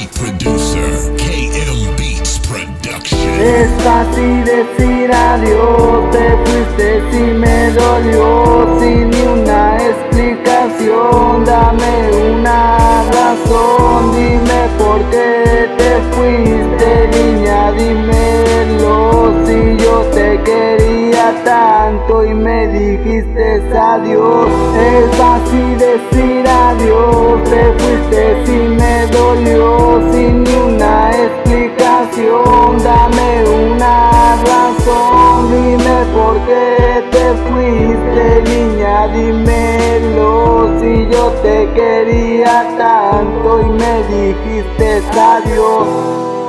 beat producer, KM Beats Production. Es fácil decir adiós, te fuiste y me dolió, sin ni una explicación. Dame una razón, dime por qué te fuiste, niña, dímelo. Si yo te quería tanto y me dijiste adiós. Es fácil decir adiós, te fuiste y me dolió, sin ni una explicación. Dame una razón, dime por qué te fuiste, niña, dímelo. Si yo te quería tanto y me dijiste adiós.